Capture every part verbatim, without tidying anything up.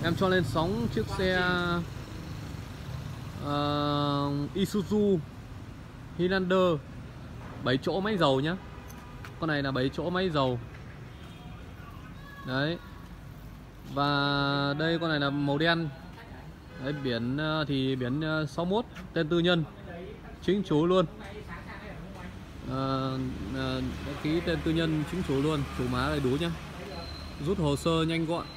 Em cho lên sóng chiếc xe uh, Isuzu Highlander bảy chỗ máy dầu nhá. Con này là bảy chỗ máy dầu. Đấy. Và đây con này là màu đen. Đấy, biển thì biển sáu mốt, tên tư nhân chính chủ luôn. À, à, ký tên tư nhân chính chủ luôn, chủ má đầy đủ nhá. Rút hồ sơ nhanh gọn.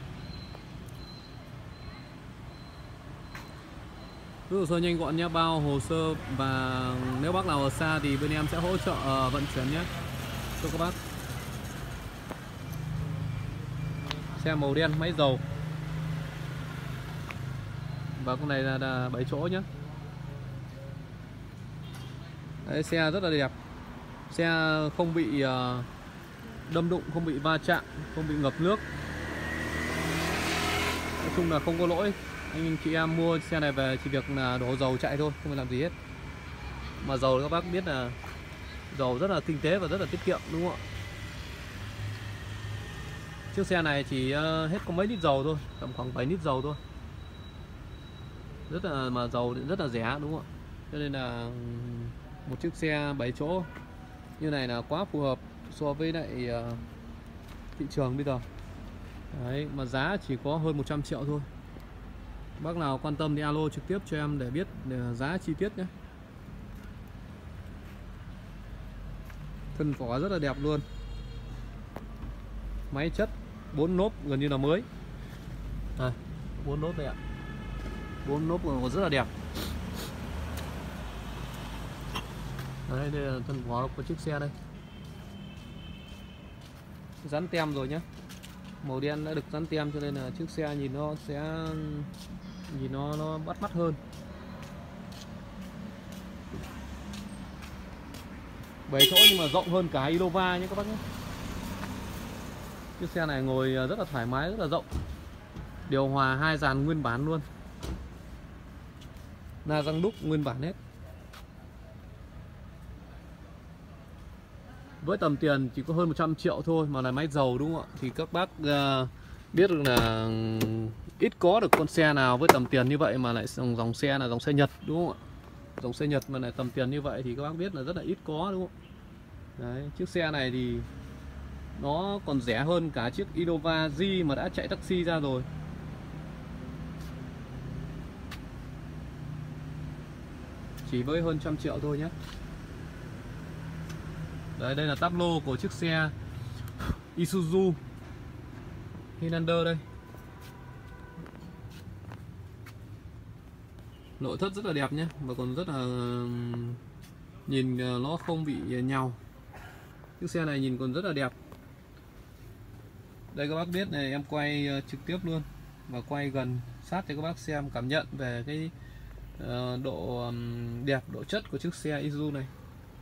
Rút hồ sơ nhanh gọn nhá, bao hồ sơ. Và nếu bác nào ở xa thì bên em sẽ hỗ trợ uh, vận chuyển nhé cho các bác. Xe màu đen máy dầu. Và con này là, là bảy chỗ nhé. Đấy, xe rất là đẹp. Xe không bị uh, đâm đụng, không bị va chạm, không bị ngập nước. Nói chung là không có lỗi. Anh chị em mua xe này về chỉ việc là đổ dầu chạy thôi, không phải làm gì hết. Mà dầu các bác biết là dầu rất là kinh tế và rất là tiết kiệm, đúng không ạ? Chiếc xe này chỉ uh, hết có mấy lít dầu thôi, tầm khoảng bảy lít dầu thôi. Rất là mà dầu rất là rẻ, đúng không ạ? Cho nên là một chiếc xe bảy chỗ như này là quá phù hợp so với lại uh, thị trường bây giờ. Đấy, mà giá chỉ có hơn một trăm triệu thôi. Bác nào quan tâm thì alo trực tiếp cho em để biết để giá chi tiết nhé. Thân vỏ rất là đẹp luôn. Máy chất bốn lốp gần như là mới. À, bốn lốp đây ạ. bốn lốp còn rất là đẹp. Đấy, đây là thân vỏ của chiếc xe đây. Dán tem rồi nhé. Màu đen đã được dán tem cho nên là chiếc xe nhìn nó sẽ nhìn nó nó bắt mắt hơn. bảy chỗ nhưng mà rộng hơn cả Innova nhé các bác nhé. Chiếc xe này ngồi rất là thoải mái, rất là rộng. Điều hòa hai dàn nguyên bản luôn. La răng đúc nguyên bản hết. Với tầm tiền chỉ có hơn một trăm triệu thôi mà là máy dầu, đúng không ạ? Thì các bác uh, biết được là ít có được con xe nào với tầm tiền như vậy mà lại dòng, dòng xe là dòng xe Nhật, đúng không ạ? Dòng xe Nhật mà lại tầm tiền như vậy thì các bác biết là rất là ít có, đúng không? Đấy, chiếc xe này thì nó còn rẻ hơn cả chiếc Innova G mà đã chạy taxi ra rồi. Chỉ với hơn trăm triệu thôi nhé. Đấy, đây là táp lô của chiếc xe Isuzu Highlander đây. Nội thất rất là đẹp nhé, mà còn rất là nhìn nó không bị nhàu. Chiếc xe này nhìn còn rất là đẹp. Đây các bác biết này, em quay trực tiếp luôn và quay gần sát cho các bác xem cảm nhận về cái uh, độ đẹp, độ chất của chiếc xe Isuzu này.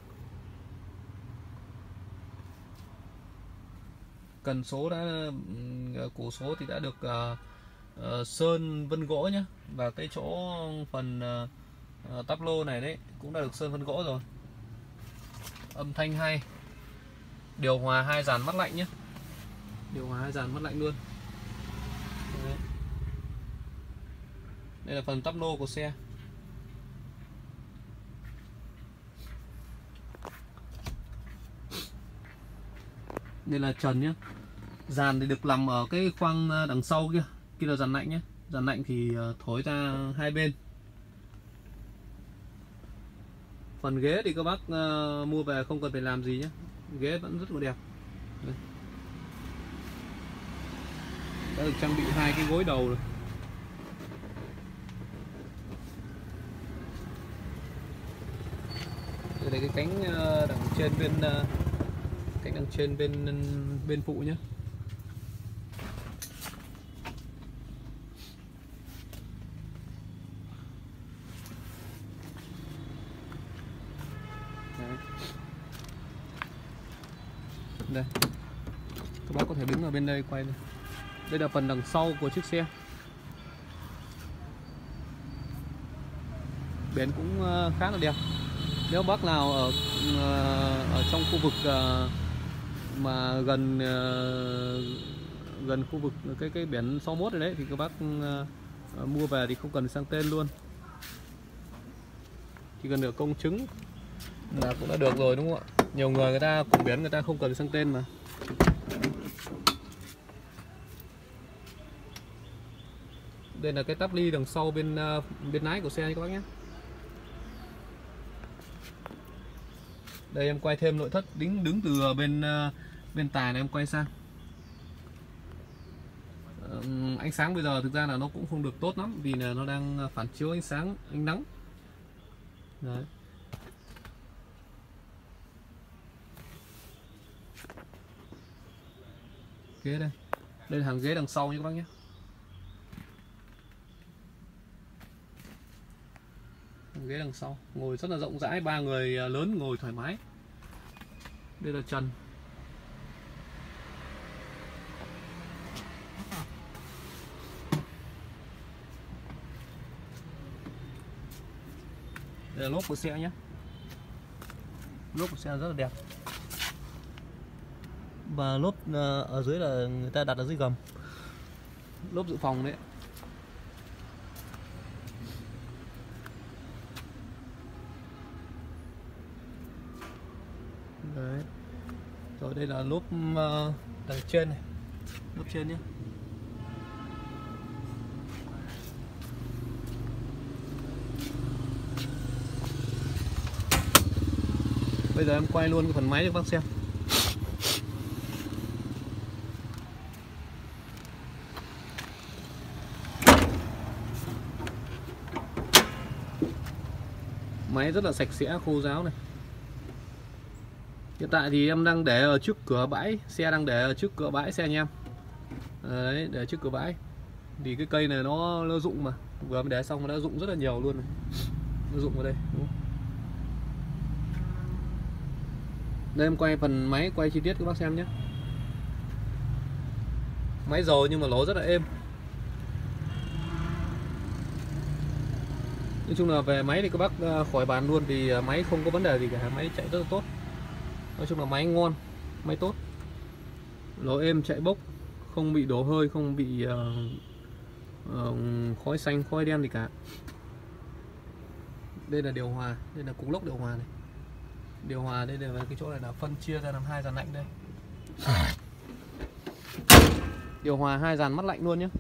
Cần số đã cổ số thì đã được uh, uh, sơn vân gỗ nhé. Và cái chỗ phần uh, uh, táp lô này đấy cũng đã được sơn vân gỗ rồi. Âm thanh hay. Điều hòa hai dàn mát lạnh nhé. Điều hòa hai dàn mát lạnh luôn. Đấy. Đây là phần táp lô của xe. Đây là trần nhé. Dàn thì được nằm ở cái khoang đằng sau kia. Kia là dàn lạnh nhé. Dàn lạnh thì thổi ra hai bên. Phần ghế thì các bác uh, mua về không cần phải làm gì nhé. Ghế vẫn rất là đẹp. Đây. Đã được trang bị hai cái gối đầu rồi. Đây là cái cánh uh, đằng trên bên uh, cánh đằng trên bên bên phụ nhé. Đấy. Đây, các bác có thể đứng ở bên đây quay đây. Đây là phần đằng sau của chiếc xe. Biển cũng khá là đẹp. Nếu bác nào ở ở trong khu vực mà gần gần khu vực cái cái biển sáu mốt này đấy thì các bác uh, mua về thì không cần sang tên luôn, chỉ cần được công chứng là cũng đã được rồi đúng không ạ? Nhiều người người ta cùng biển người ta không cần sang tên mà. Đây là cái táp ly đằng sau bên uh, bên lái của xe nha các bác nhé. Đây em quay thêm nội thất đứng đứng từ bên uh, bên tài này em quay sang. Uh, ánh sáng bây giờ thực ra là nó cũng không được tốt lắm vì là nó đang phản chiếu ánh sáng ánh nắng. Đấy. Ghế đây, đây là hàng ghế đằng sau nha các bác nhé. Hàng ghế đằng sau ngồi rất là rộng rãi, ba người lớn ngồi thoải mái. Đây là trần. Đây là lốp của xe nhé. Lốp của xe rất là đẹp. Và lốp ở dưới là người ta đặt ở dưới gầm. Lốp dự phòng đấy. Đấy. Rồi đây là lốp uh, đằng trên này. Lốp trên nhé. Bây giờ em quay luôn cái phần máy cho các bác xem. Máy rất là sạch sẽ, khô ráo này. Hiện tại thì em đang để ở trước cửa bãi, xe đang để ở trước cửa bãi xe nha em. Đấy, để trước cửa bãi. Vì cái cây này nó, nó rụng mà, vừa mới để xong nó đã rụng rất là nhiều luôn này. Nó rụng ở đây, đúng không? Đây em quay phần máy, quay chi tiết các bác xem nhé. Máy rồi nhưng mà nó rất là êm. Nói chung là về máy thì các bác khỏi bàn luôn, vì máy không có vấn đề gì cả, máy chạy rất là tốt. Nói chung là máy ngon, máy tốt. Nó êm, chạy bốc, không bị đổ hơi, không bị uh, uh, khói xanh, khói đen gì cả. Đây là điều hòa, đây là cục lốc điều hòa này. Điều hòa đây là cái chỗ này là phân chia ra làm hai dàn lạnh đây. Điều hòa hai dàn mắt lạnh luôn nhé.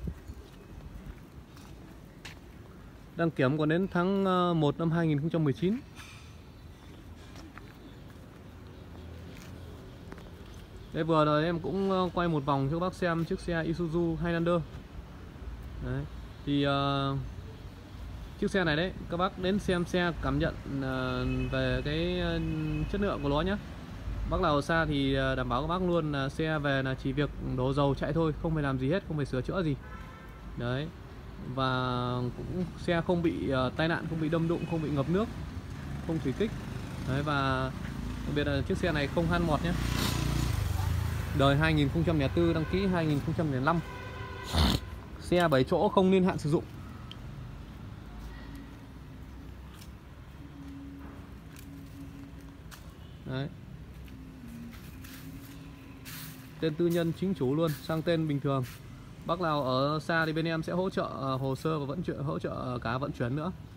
Đăng kiểm còn đến tháng một năm hai nghìn không trăm mười chín. Đây vừa rồi em cũng quay một vòng cho các bác xem chiếc xe Isuzu Highlander. Đấy. Thì uh, chiếc xe này đấy, các bác đến xem xe cảm nhận uh, về cái uh, chất lượng của nó nhé. Bác nào ở xa thì đảm bảo các bác luôn là xe về là chỉ việc đổ dầu chạy thôi, không phải làm gì hết, không phải sửa chữa gì. Đấy. Và cũng xe không bị uh, tai nạn, không bị đâm đụng, không bị ngập nước, không thủy kích. Đấy, và đặc biệt là chiếc xe này không han mọt nhé. Đời hai nghìn không trăm lẻ tư, đăng ký hai nghìn không trăm lẻ năm. Xe bảy chỗ không niên hạn sử dụng. Đấy. Tên tư nhân chính chủ luôn, sang tên bình thường. Bác nào ở xa thì bên em sẽ hỗ trợ hồ sơ và vận chuyển, hỗ trợ cả vận chuyển nữa.